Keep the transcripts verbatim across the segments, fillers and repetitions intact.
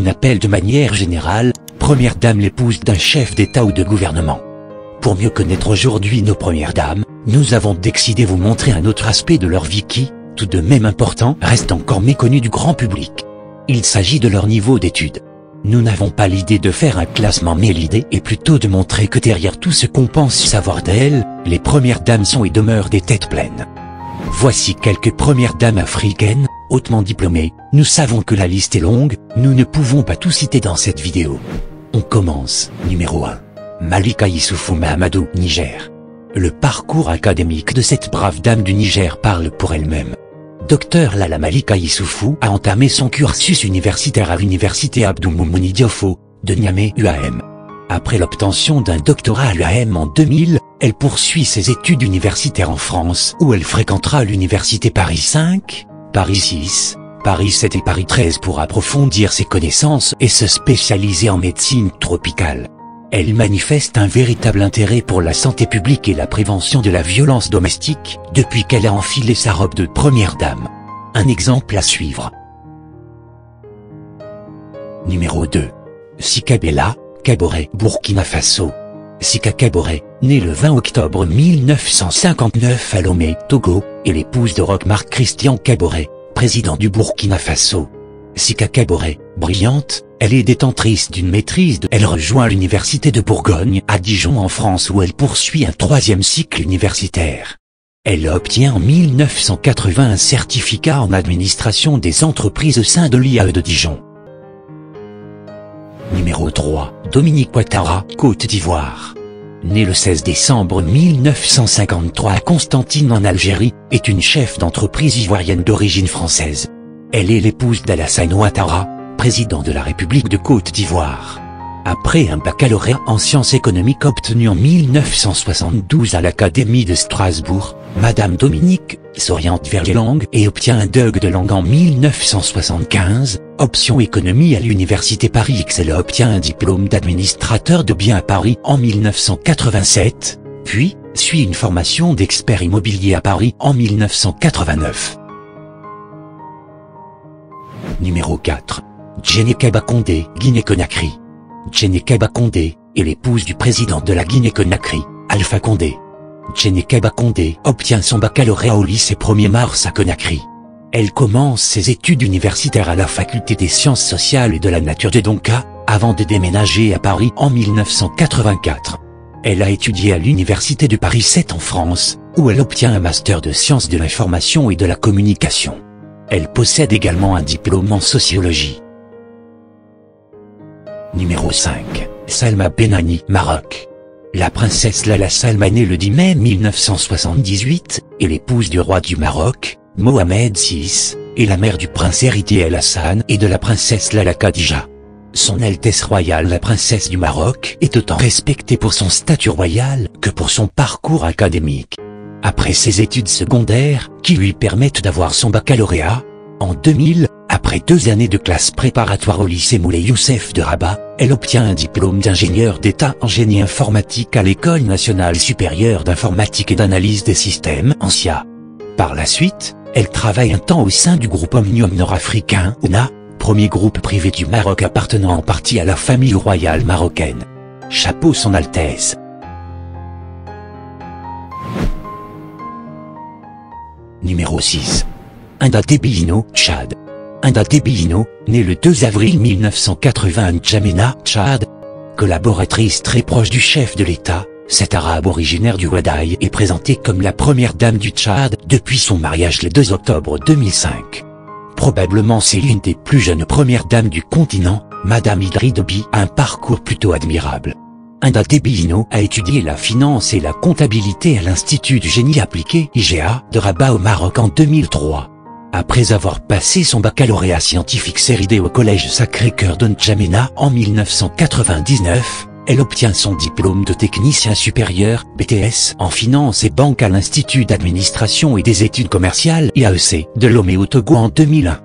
qu'on appelle de manière générale, première dame l'épouse d'un chef d'État ou de gouvernement. Pour mieux connaître aujourd'hui nos premières dames, nous avons décidé vous montrer un autre aspect de leur vie qui, tout de même important, reste encore méconnu du grand public. Il s'agit de leur niveau d'études. Nous n'avons pas l'idée de faire un classement, mais l'idée est plutôt de montrer que derrière tout ce qu'on pense savoir d'elles, les premières dames sont et demeurent des têtes pleines. Voici quelques premières dames africaines, hautement diplômées. Nous savons que la liste est longue, nous ne pouvons pas tout citer dans cette vidéo. On commence. Numéro un. Malika Issoufou Mahamadou, Niger. Le parcours académique de cette brave dame du Niger parle pour elle-même. Docteur Lala Malika Issoufou a entamé son cursus universitaire à l'université Abdou Moumouni Diofo, de Niamey U A M. Après l'obtention d'un doctorat à l'U A M en deux mille, elle poursuit ses études universitaires en France où elle fréquentera l'université Paris cinq, Paris six, Paris sept et Paris treize pour approfondir ses connaissances et se spécialiser en médecine tropicale. Elle manifeste un véritable intérêt pour la santé publique et la prévention de la violence domestique depuis qu'elle a enfilé sa robe de première dame. Un exemple à suivre. Numéro deux. Sika Bella, Kaboré, Burkina Faso. Sika Kaboré, née le vingt octobre mille neuf cent cinquante-neuf à Lomé, Togo, est l'épouse de Roch-Marc Christian Kaboré, président du Burkina Faso. Sika Kaboré, brillante, elle est détentrice d'une maîtrise de... Elle rejoint l'université de Bourgogne à Dijon en France où elle poursuit un troisième cycle universitaire. Elle obtient en mille neuf cent quatre-vingts un certificat en administration des entreprises au sein de l'I A E de Dijon. Numéro trois. Dominique Ouattara, Côte d'Ivoire. Née le seize décembre mille neuf cent cinquante-trois à Constantine en Algérie, est une chef d'entreprise ivoirienne d'origine française. Elle est l'épouse d'Alassane Ouattara, président de la République de Côte d'Ivoire. Après un baccalauréat en sciences économiques obtenu en mille neuf cent soixante-douze à l'Académie de Strasbourg, Madame Dominique s'oriente vers les langues et obtient un D E G de langue en mille neuf cent soixante-quinze, option économie à l'Université Paris X. Elle obtient un diplôme d'administrateur de biens à Paris en mille neuf cent quatre-vingt-sept, puis suit une formation d'expert immobilier à Paris en mille neuf cent quatre-vingt-neuf. Numéro quatre. Djenekeba Condé, Guinée-Conakry. Djenekeba Condé est l'épouse du président de la Guinée-Conakry, Alpha Condé. Djenekeba Condé obtient son baccalauréat au lycée premier mars à Conakry. Elle commence ses études universitaires à la faculté des sciences sociales et de la nature de Donka, avant de déménager à Paris en mille neuf cent quatre-vingt-quatre. Elle a étudié à l'université de Paris sept en France, où elle obtient un master de sciences de l'information et de la communication. Elle possède également un diplôme en sociologie. Numéro cinq. Salma Benani, Maroc. La princesse Lala Salma née le dix mai mille neuf cent soixante-dix-huit, est l'épouse du roi du Maroc, Mohamed six, et la mère du prince héritier El Hassan et de la princesse Lala Khadija. Son Altesse royale la princesse du Maroc est autant respectée pour son statut royal que pour son parcours académique. Après ses études secondaires, qui lui permettent d'avoir son baccalauréat, en deux mille, après deux années de classe préparatoire au lycée Moulay Youssef de Rabat, elle obtient un diplôme d'ingénieur d'État en génie informatique à l'École nationale supérieure d'informatique et d'analyse des systèmes (A N S I A). Par la suite, elle travaille un temps au sein du groupe Omnium nord-africain O N A, premier groupe privé du Maroc appartenant en partie à la famille royale marocaine. Chapeau son Altesse. Numéro six. Ndaté Bilino, Tchad. Ndaté Bilino, née le deux avril mille neuf cent quatre-vingts à N'Djamena, Tchad. Collaboratrice très proche du chef de l'État, cette arabe originaire du Wadaï est présentée comme la première dame du Tchad depuis son mariage le deux octobre deux mille cinq. Probablement c'est l'une des plus jeunes premières dames du continent, Madame Idri Deby a un parcours plutôt admirable. Ndaté Bilino a étudié la finance et la comptabilité à l'Institut du génie appliqué I G A de Rabat au Maroc en deux mille trois. Après avoir passé son baccalauréat scientifique série D au collège Sacré-Cœur de N'Djamena en mille neuf cent quatre-vingt-dix-neuf, elle obtient son diplôme de technicien supérieur, B T S, en finance et banque à l'Institut d'administration et des études commerciales I A E C de Lomé au Togo en deux mille un.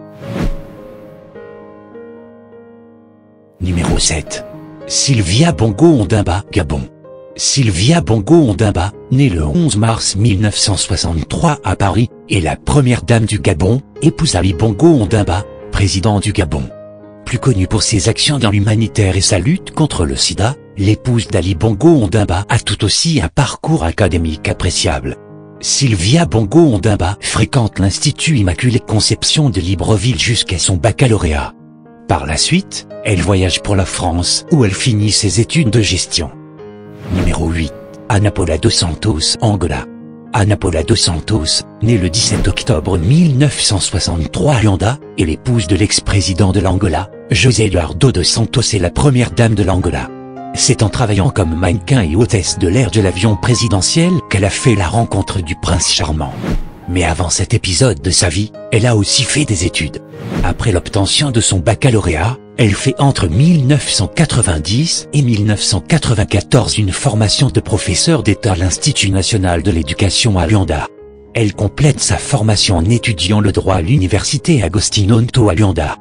Numéro sept. Sylvia Bongo Ondimba, Gabon. Sylvia Bongo Ondimba, née le onze mars mille neuf cent soixante-trois à Paris, est la première dame du Gabon, épouse Ali Bongo Ondimba, président du Gabon. plus connue pour ses actions dans l'humanitaire et sa lutte contre le sida, l'épouse d'Ali Bongo Ondimba a tout aussi un parcours académique appréciable. Sylvia Bongo Ondimba fréquente l'Institut Immaculée Conception de Libreville jusqu'à son baccalauréat. Par la suite, elle voyage pour la France où elle finit ses études de gestion. Numéro huit. Ana Paula dos Santos, Angola. Ana Paula dos Santos, née le dix-sept octobre mille neuf cent soixante-trois à Luanda, est l'épouse de l'ex-président de l'Angola, José Eduardo dos Santos et la première dame de l'Angola. C'est en travaillant comme mannequin et hôtesse de l'air de l'avion présidentiel qu'elle a fait la rencontre du prince charmant. Mais avant cet épisode de sa vie, elle a aussi fait des études. Après l'obtention de son baccalauréat, elle fait entre mille neuf cent quatre-vingt-dix et mille neuf cent quatre-vingt-quatorze une formation de professeur d'État à l'Institut national de l'éducation à Luanda. Elle complète sa formation en étudiant le droit à l'université Agostinho Neto à Luanda.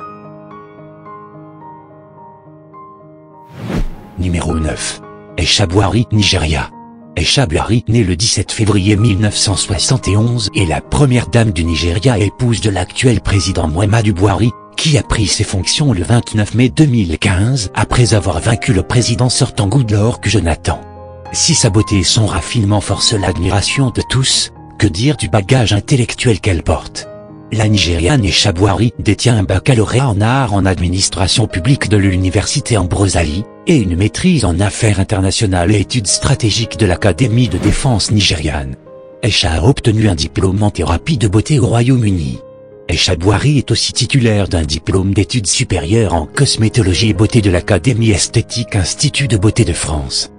Numéro neuf. Aisha Buhari, Nigeria. Aisha Buhari, née le dix-sept février mille neuf cent soixante et onze, est la première dame du Nigeria et épouse de l'actuel président Muhammadu Buhari, qui a pris ses fonctions le vingt-neuf mai deux mille quinze après avoir vaincu le président sortant Goodluck Jonathan. Si sa beauté et son raffinement forcent l'admiration de tous, que dire du bagage intellectuel qu'elle porte? La Nigériane Aisha Buhari détient un baccalauréat en art en administration publique de l'université Ambrose Ali, et une maîtrise en affaires internationales et études stratégiques de l'Académie de défense nigériane. Aisha a obtenu un diplôme en thérapie de beauté au Royaume-Uni. Aisha Buhari est aussi titulaire d'un diplôme d'études supérieures en cosmétologie et beauté de l'Académie esthétique Institut de beauté de France.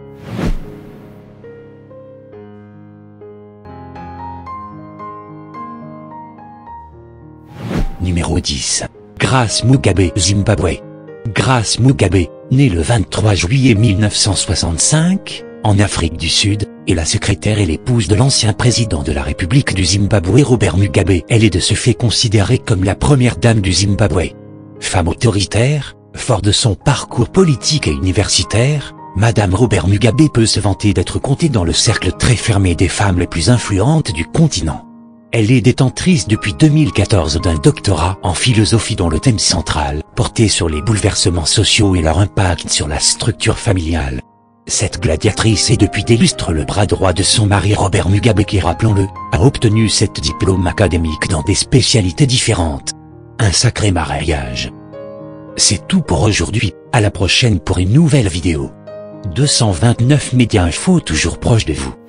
Numéro dix. Grace Mugabe, Zimbabwe. Grace Mugabe, née le vingt-trois juillet mille neuf cent soixante-cinq, en Afrique du Sud, est la secrétaire et l'épouse de l'ancien président de la République du Zimbabwe Robert Mugabe. Elle est de ce fait considérée comme la première dame du Zimbabwe. Femme autoritaire, fort de son parcours politique et universitaire, Madame Robert Mugabe peut se vanter d'être comptée dans le cercle très fermé des femmes les plus influentes du continent. Elle est détentrice depuis deux mille quatorze d'un doctorat en philosophie dont le thème central portait sur les bouleversements sociaux et leur impact sur la structure familiale. Cette gladiatrice est depuis des lustres le bras droit de son mari Robert Mugabe qui, rappelons-le, a obtenu sept diplômes académiques dans des spécialités différentes. Un sacré mariage. C'est tout pour aujourd'hui, à la prochaine pour une nouvelle vidéo. deux cent vingt-neuf Média Info toujours proche de vous.